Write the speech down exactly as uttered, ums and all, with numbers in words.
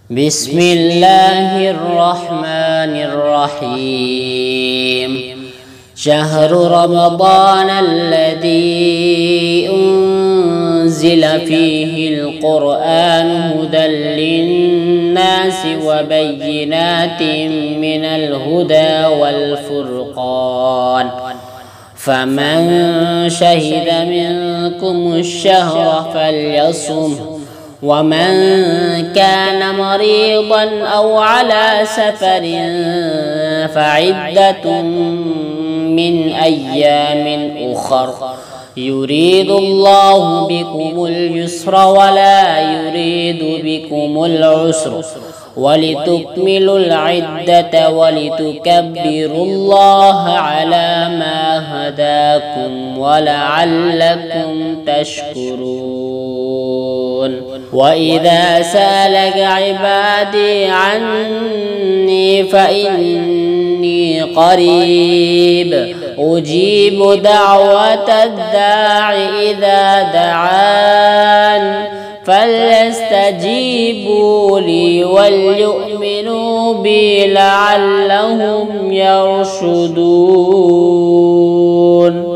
بسم الله الرحمن الرحيم. شهر رمضان الذي أنزل فيه القرآن هدى للناس وبينات من الهدى والفرقان، فمن شهد منكم الشهر فليصمه، ومن كان مريضا أو على سفر فعدة من أيام أخر، يريد الله بكم اليسر ولا يريد بكم العسر، ولتكملوا العدة ولتكبروا الله على ما هداكم ولعلكم تشكرون. وإذا سألك عبادي عني فإني قريب أجيب دعوة الداع إذا دعان، فليستجيبوا لي وليؤمنوا بي لعلهم يرشدون.